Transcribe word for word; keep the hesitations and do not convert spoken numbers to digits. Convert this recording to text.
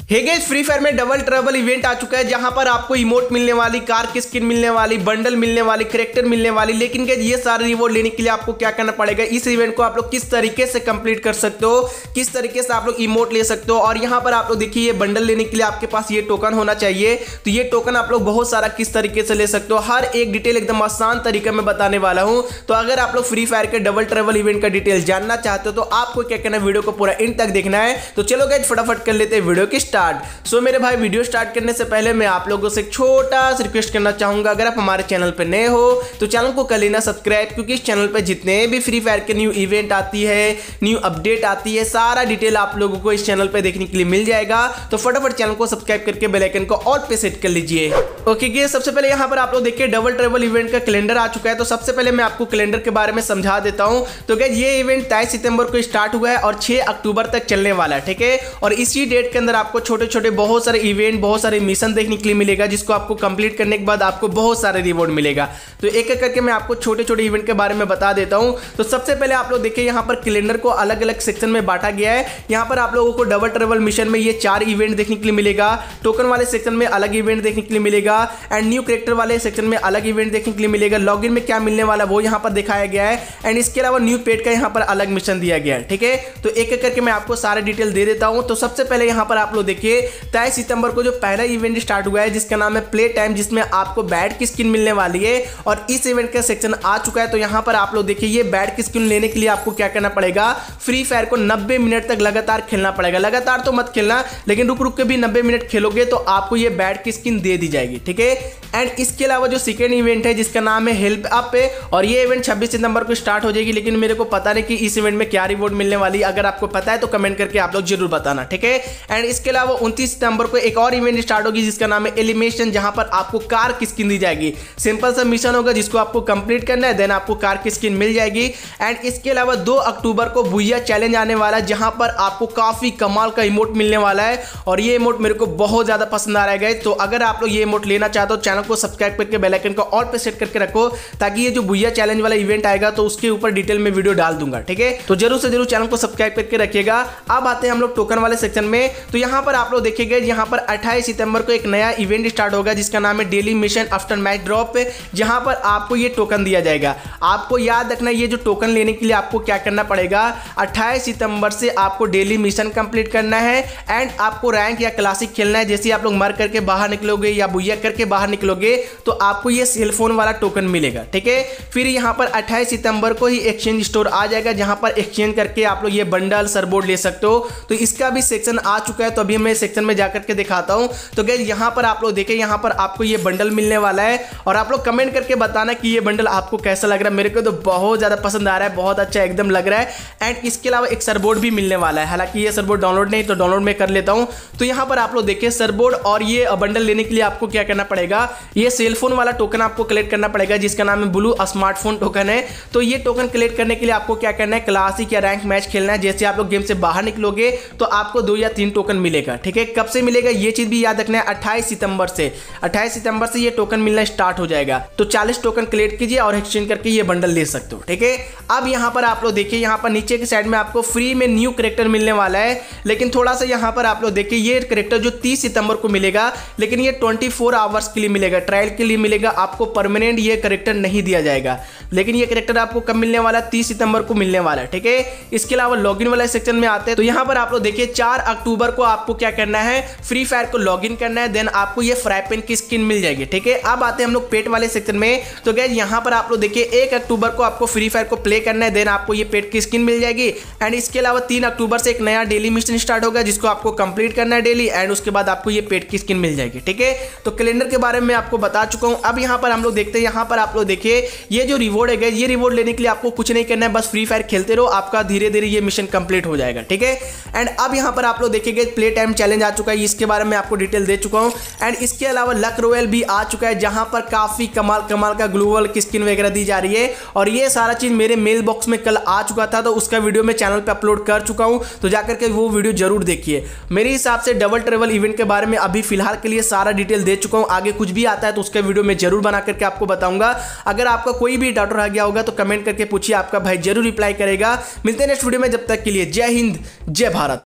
हे guys, Free Fire में double trouble event आ चुका है जहां पर आपको इमोट मिलने वाली, कार की स्किन मिलने वाली, बंडल मिलने वाली, कैरेक्टर मिलने वाली। लेकिन गाइस ये सारे रिवॉर्ड लेने के लिए आपको क्या करना पड़ेगा, इस इवेंट को आप लोग किस तरीके से कंप्लीट कर सकते हो, किस तरीके से आप लोग इमोट ले सकते हो। और यहाँ पर आप लोग देखिए, ये बंडल लेने के लिए आपके पास ये टोकन होना चाहिए। तो ये टोकन आप लोग बहुत सारा किस तरीके से ले सकते हो, हर एक डिटेल एकदम आसान तरीके में बताने वाला हूं। तो अगर आप लोग फ्री फायर के डबल ट्रबल इवेंट का डिटेल जानना चाहते हो तो आपको क्या करना है, वीडियो को पूरा एंड तक देखना है। तो चलो गाइस फटाफट कर लेते हैं वीडियो की स्टार्ट। सो मेरे भाई, वीडियो स्टार्ट करने से पहले मैं आप लोगों से एक छोटा सा रिक्वेस्ट करना चाहूंगा, अगर आप हमारे चैनल पर नए हो तो चैनल को कर लेना सब्सक्राइब, क्योंकि इस चैनल पर जितने भी फ्री फायर के न्यू इवेंट आती है, न्यू अपडेट आती है, सारा डिटेल आप लोगों को इस चैनल पर देखने के लिए मिल जाएगा। तो फटाफट चैनल को सब्सक्राइब करके बेल आइकन को ऑल पे सेट कर लीजिए। ओके गाइस, सबसे पहले यहाँ पर आप लोग देखिए डबल ट्रबल इवेंट का कैलेंडर आ चुका है। तो सबसे पहले मैं आपको कैलेंडर के बारे में समझा देता हूँ। तो गाइस ये इवेंट तेईस सितंबर को स्टार्ट हुआ है और छह अक्टूबर तक चलने वाला है, ठीक है। और इसी डेट के अंदर आपको छोटे छोटे बहुत सारे इवेंट, बहुत सारे मिशन देखने के लिए मिलेगा, जिसको आपको कंप्लीट करने के बाद आपको बहुत सारे रिवॉर्ड मिलेगा। तो एक एक करके मैं आपको छोटे छोटे इवेंट के बारे में बता देता हूं। तो सबसे पहले आप लोग देखिए, यहां पर कैलेंडर को अलग अलग सेक्शन में बांटा गया है। यहां पर आप लोगों को डबल ट्रबल मिशन में ये चार इवेंट देखने के लिए मिलेगा, टोकन वाले सेक्शन में अलग इवेंट देखने के लिए मिलेगा, एंड न्यू कैरेक्टर वाले सेक्शन में अलग इवेंट देखने के लिए मिलेगा। लॉगिन में क्या मिलने वाला वो यहां पर दिखाया गया है, एंड इसके अलावा न्यू पेड का यहां पर अलग मिशन दिया गया है, ठीक है। तो एक एक करके मैं आपको सारे डिटेल दे देता हूं। तो सबसे पहले यहां पर आप लोग देखिए, तेईस सितंबर को जो पहला इवेंट स्टार्ट हुआ है जिसका नाम है प्ले टाइम, जिसमें आपको बैट की स्किन मिलने वाली है और इस इवेंट का सेक्शन आ चुका है। तो यहां पर आप लोग देखिए, ये बैट की स्किन लेने के लिए आपको क्या करना पड़ेगा, फ्री फायर को नब्बे मिनट तक लगातार खेलना पड़ेगा। लगातार तो मत खेलना, लेकिन रुक रुक के भी नब्बे मिनट खेलोगे तो आपको ये बैट की स्किन दे दी जाएगी, ठीक है। एंड इसके अलावा जो सेकेंड इवेंट है जिसका नाम है हेल्प अप है, और ये इवेंट छब्बीस सितंबर को स्टार्ट हो जाएगी। लेकिन मेरे को पता नहीं कि इस इवेंट में क्या रिवॉर्ड मिलने वाली, अगर आपको पता है तो कमेंट करके आप लोग जरूर बताना, ठीक है। एंड इसके अलावा उनतीस सितंबर को एक और इवेंट स्टार्ट होगी जिसका नाम है एलिमिनेशन, जहां पर आपको कार की स्किन दी जाएगी। सिंपल सा मिशन होगा जिसको आपको कंप्लीट करना है, देन आपको कार की स्किन मिल जाएगी। एंड इसके अलावा दो अक्टूबर को बुइया चैलेंज आने वाला है, जहां पर आपको काफी कमाल का इमोट मिलने वाला है, और ये इमोट मेरे को बहुत ज्यादा पसंद आ रहा है। तो अगर आप लोग ये इमोट लेना चाहते हो, चैनल को सब्सक्राइब करके बेल आइकन को ऑल पे सेट करके रखो, ताकि ये जो बुइया चैलेंज वाला इवेंट आएगा तो उसके ऊपर डिटेल में वीडियो डाल दूंगा, ठीक है। तो जरूर से जरूर चैनल को सब्सक्राइब करके रखिएगा। अब आते हैं हम लोग टोकन वाले सेक्शन में। तो यहां पर आप लोग देखिएगा, यहां पर अट्ठाईस सितंबर को एक नया इवेंट स्टार्ट होगा जिसका नाम है daily mission after match drop, जहां पर आपको ये टोकन दिया जाएगा। आपको याद रखना, ये जो टोकन लेने के लिए आपको क्या करना पड़ेगा, अट्ठाईस सितंबर से आपको डेली मिशन कंप्लीट करना है, एंड आपको रैंक या क्लासिक खेलना है। जैसे आप लोग मर करके बाहर निकलोगे या बुइया करके बाहर निकलोगे तो आपको ये सेलफोन वाला टोकन मिलेगा, ठीक है। फिर यहां पर अट्ठाईस सितंबर को ही एक्सचेंज स्टोर आ जाएगा, जहां पर एक्सचेंज करके आप लोग ये बंडल सरबोर्ड ले सकते हो। तो इसका भी सेक्शन आ चुका है, तो अभी मैं सेक्शन में जाकर के दिखाता हूं। तो गाइस यहां पर आप लोग देखें, यहां पर आपको ये बंडल मिलने वाला है, और आप लोग कमेंट करके बताना कि ये बंडल आपको कैसा लग रहा है। मेरे को तो बहुत ज्यादा पसंद आ रहा है, बहुत अच्छा एकदम लग रहा है। एंड इसके अलावा एक सरबोर्ड भी मिलने वाला है, हालांकि ये सरबोर्ड डाउनलोड नहीं, तो डाउनलोड में कर लेता हूं। तो यहां पर आप लोग देखिए, सरबोर्ड और ये बंडल लेने के लिए आपको क्या करना पड़ेगा, ये सेलफोन वाला टोकन आपको कलेक्ट करना पड़ेगा, जिसका नाम है ब्लू स्मार्टफोन टोकन है। तो ये टोकन कलेक्ट करने के लिए आपको क्या करना है, क्लासिक या रैंक मैच खेलना है। जैसे आप लोग गेम से बाहर निकलोगे तो आपको दो या तीन टोकन मिलेगा, ठीक है। कब से मिलेगा ये चीज भी याद रखना है, अट्ठाईस सितंबर से। अट्ठाईस सितंबर से ये टोकन मिलना स्टार्ट हो जाएगा। तो चालीस टोकन कलेक्ट कीजिए और एक्सचेंज करके ये बंडल ले सकते हो, ठीक है। अब यहाँ पर आप लोग देखिए, यहाँ पर नीचे की साइड में आपको फ्री में न्यू कैरेक्टर मिलने वाला है। लेकिन थोड़ा सा यहाँ पर आप लोग देखिए, ये कैरेक्टर जो तीस सितंबर को मिलेगा, लेकिन ये चौबीस आवर्स के लिए मिलेगा, ट्रायल के लिए मिलेगा। आपको परमानेंट ये कैरेक्टर नहीं दिया जाएगा, लेकिन ये कैरेक्टर आपको कब मिलने वाला है, तीस सितंबर को मिलने वाला है, ठीक है। इसके अलावा लॉगिन वाला सेक्शन में आते हैं। तो यहाँ पर आप लोग देखिए, चार अक्टूबर को आपको क्या करना है, फ्री फायर को लॉगिन करना है, देन आपको ये फ्राई पैन की स्किन मिल जाएगी, ठीक है। अब आते हैं हम लोग पेट वाले सेक्शन में। तो गाइस यहाँ पर आप लोग देखिए, एक अक्टूबर को आपको फ्री फायर को प्ले करना है, देन आपको ये पेट की स्किन मिल जाएगी। एंड इसके अलावा तीन अक्टूबर से एक नया डेली मिशन स्टार्ट होगा, जिसको आपको कंप्लीट करना है डेली, एंड उसके बाद आपको ये पेट की स्किन मिल जाएगी, ठीक है। तो कैलेंडर के बारे में आपको बता चुका हूं। अब यहाँ पर हम लोग देखते हैं, यहाँ पर आप लोग देखिए, ये जो रिवॉर्ड है, ये रिवॉर्ड लेने के लिए आपको कुछ नहीं करना है, बस फ्री फायर खेलते रहो, आपका धीरे धीरे ये मिशन कंप्लीट हो जाएगा, ठीक है। एंड अब यहाँ पर आप लोग देखिए, प्ले टाइम चैलेंज आ चुका है, इसके बारे में आपको डिटेल दे चुका हूं। एंड इसके अलावा लक रॉयल भी आ चुका है, जहां पर काफी कमाल कमाल का ग्लोबल की स्किन वगैरह दी जा रही है। और ये सारा चीज मेरे मेल बॉक्स में कल आ चुका था, तो उसका वीडियो मैं चैनल पे अपलोड कर चुका हूं, तो जाकर के वो वीडियो जरूर देखिए। मेरे हिसाब से डबल ट्रबल इवेंट के बारे में अभी फिलहाल के लिए सारा डिटेल दे चुका हूं। आगे कुछ भी आता है तो उसका वीडियो मैं जरूर बना करके आपको बताऊंगा। अगर आपका कोई भी डाउट रह गया होगा तो कमेंट करके पूछिए, आपका भाई जरूर रिप्लाई करेगा। मिलते हैं नेक्स्ट वीडियो में, जब तक के लिए जय हिंद, जय भारत।